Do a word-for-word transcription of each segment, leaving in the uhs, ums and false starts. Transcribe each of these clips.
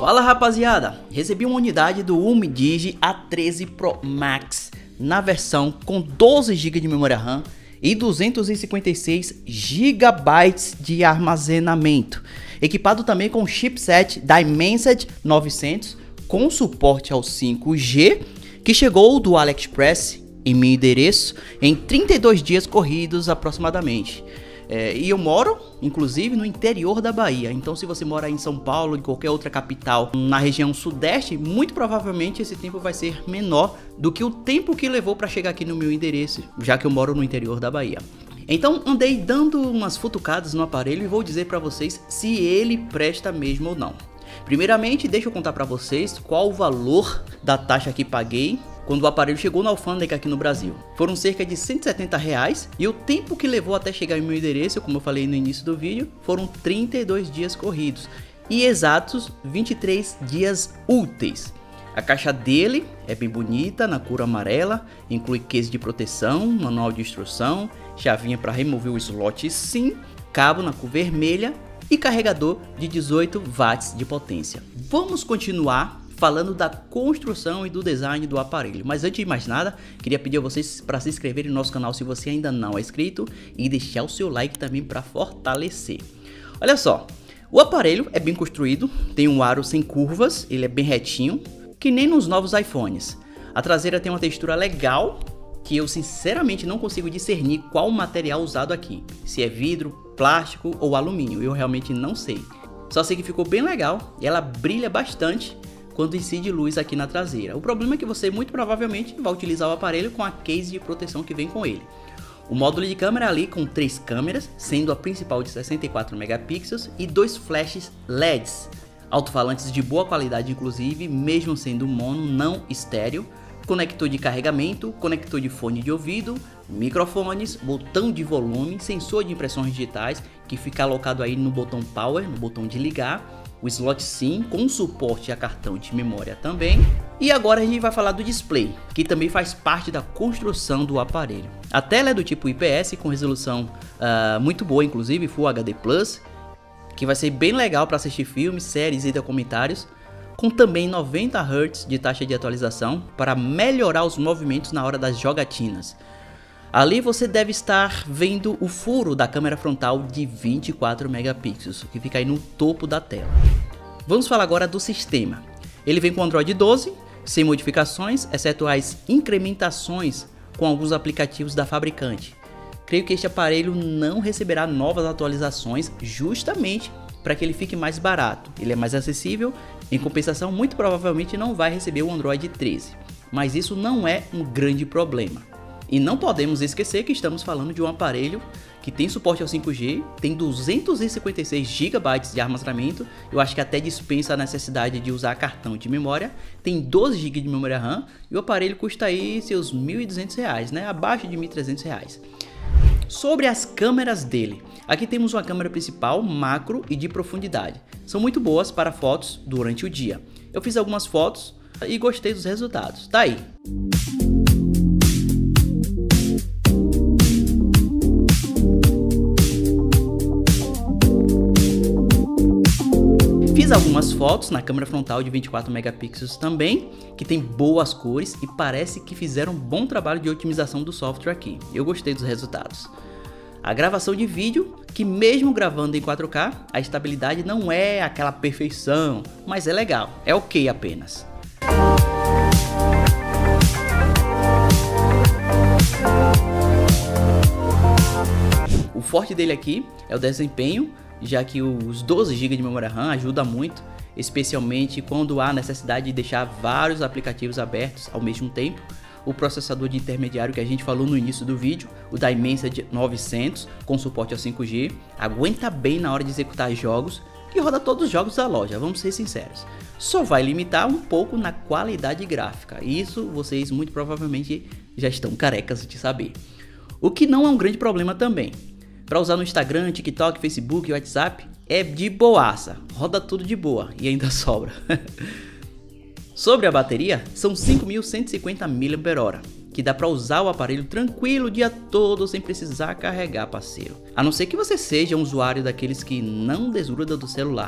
Fala rapaziada, recebi uma unidade do UMIDIGI A treze Pro Max na versão com doze gigas de memória RAM e duzentos e cinquenta e seis gigabytes de armazenamento, equipado também com chipset Dimensity novecentos com suporte ao cinco G, que chegou do AliExpress em meu endereço em trinta e dois dias corridos aproximadamente. É, e eu moro, inclusive, no interior da Bahia. Então, se você mora em São Paulo, em qualquer outra capital, na região sudeste, muito provavelmente esse tempo vai ser menor do que o tempo que levou para chegar aqui no meu endereço, já que eu moro no interior da Bahia. Então, andei dando umas futucadas no aparelho e vou dizer para vocês se ele presta mesmo ou não. Primeiramente, deixa eu contar para vocês qual o valor da taxa que paguei quando o aparelho chegou na alfândega aqui no Brasil. Foram cerca de cento e setenta reais e o tempo que levou até chegar em meu endereço, como eu falei no início do vídeo, foram trinta e dois dias corridos e exatos vinte e três dias úteis. A caixa dele é bem bonita, na cor amarela, inclui case de proteção, manual de instrução, chavinha para remover o slot SIM, cabo na cor vermelha e carregador de dezoito watts de potência. Vamos continuar falando da construção e do design do aparelho, mas antes de mais nada, queria pedir a vocês para se inscreverem no nosso canal se você ainda não é inscrito e deixar o seu like também para fortalecer. Olha só, o aparelho é bem construído, tem um aro sem curvas, ele é bem retinho, que nem nos novos iPhones. A traseira tem uma textura legal, que eu sinceramente não consigo discernir qual material usado aqui, se é vidro, plástico ou alumínio, eu realmente não sei. Só sei que ficou bem legal e ela brilha bastante quando incide luz aqui na traseira. O problema é que você muito provavelmente vai utilizar o aparelho com a case de proteção que vem com ele. O módulo de câmera ali com três câmeras, sendo a principal de sessenta e quatro megapixels e dois flashes L E Ds, alto-falantes de boa qualidade inclusive, mesmo sendo mono não estéreo, conector de carregamento, conector de fone de ouvido, microfones, botão de volume, sensor de impressões digitais que fica alocado aí no botão Power, no botão de ligar, o slot SIM com suporte a cartão de memória também. E agora a gente vai falar do display, que também faz parte da construção do aparelho. A tela é do tipo I P S com resolução uh, muito boa, inclusive Full H D Plus, que vai ser bem legal para assistir filmes, séries e documentários, com também noventa hertz de taxa de atualização para melhorar os movimentos na hora das jogatinas. Ali você deve estar vendo o furo da câmera frontal de vinte e quatro megapixels, que fica aí no topo da tela. Vamos falar agora do sistema. Ele vem com Android doze, sem modificações, exceto as incrementações com alguns aplicativos da fabricante. Creio que este aparelho não receberá novas atualizações justamente para que ele fique mais barato. Ele é mais acessível, em compensação muito provavelmente não vai receber o Android treze, mas isso não é um grande problema. E não podemos esquecer que estamos falando de um aparelho que tem suporte ao cinco G, tem duzentos e cinquenta e seis gigabytes de armazenamento, eu acho que até dispensa a necessidade de usar cartão de memória, tem doze gigas de memória RAM e o aparelho custa aí seus mil e duzentos reais, né? Abaixo de mil e trezentos reais. Sobre as câmeras dele, aqui temos uma câmera principal, macro e de profundidade. São muito boas para fotos durante o dia. Eu fiz algumas fotos e gostei dos resultados. Tá aí. Fiz algumas fotos na câmera frontal de vinte e quatro megapixels também, que tem boas cores e parece que fizeram um bom trabalho de otimização do software aqui. Eu gostei dos resultados. A gravação de vídeo, que mesmo gravando em quatro K, a estabilidade não é aquela perfeição, mas é legal, é ok apenas. O forte dele aqui é o desempenho, já que os doze gigas de memória RAM ajuda muito, especialmente quando há necessidade de deixar vários aplicativos abertos ao mesmo tempo. O processador de intermediário que a gente falou no início do vídeo, o Dimensity novecentos com suporte ao cinco G, aguenta bem na hora de executar jogos, que roda todos os jogos da loja, vamos ser sinceros. Só vai limitar um pouco na qualidade gráfica, isso vocês muito provavelmente já estão carecas de saber. O que não é um grande problema também. Para usar no Instagram, TikTok, Facebook e WhatsApp é de boaça, roda tudo de boa e ainda sobra. Sobre a bateria, são cinco mil cento e cinquenta miliampères-hora, que dá para usar o aparelho tranquilo o dia todo sem precisar carregar, parceiro. A não ser que você seja um usuário daqueles que não desgruda do celular.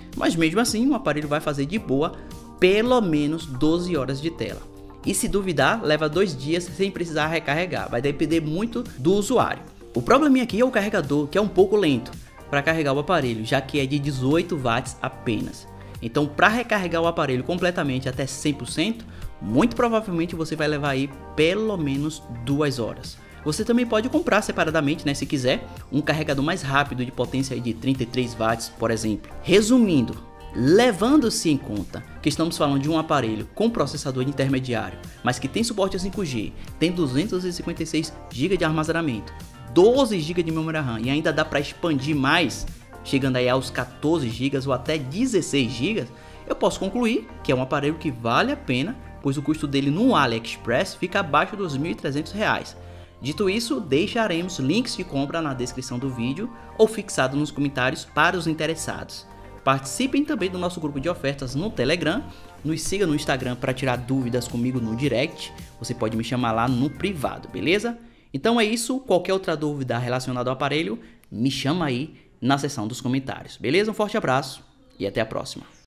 Mas mesmo assim, o aparelho vai fazer de boa pelo menos doze horas de tela. E se duvidar, leva dois dias sem precisar recarregar, vai depender muito do usuário. O probleminha aqui é o carregador, que é um pouco lento para carregar o aparelho, já que é de dezoito watts apenas. Então, para recarregar o aparelho completamente até cem por cento, muito provavelmente você vai levar aí pelo menos duas horas. Você também pode comprar separadamente, né, se quiser, um carregador mais rápido de potência de trinta e três watts, por exemplo. Resumindo, levando-se em conta que estamos falando de um aparelho com processador intermediário, mas que tem suporte a cinco G, tem duzentos e cinquenta e seis gigas de armazenamento, doze gigas de memória RAM e ainda dá para expandir mais, chegando aí aos quatorze gigas ou até dezesseis gigas, eu posso concluir que é um aparelho que vale a pena, pois o custo dele no AliExpress fica abaixo dos mil e trezentos reais. Dito isso, deixaremos links de compra na descrição do vídeo ou fixado nos comentários para os interessados. Participem também do nosso grupo de ofertas no Telegram, nos siga no Instagram para tirar dúvidas comigo no direct, você pode me chamar lá no privado, beleza? Então é isso, qualquer outra dúvida relacionada ao aparelho, me chama aí na seção dos comentários, beleza? Um forte abraço e até a próxima.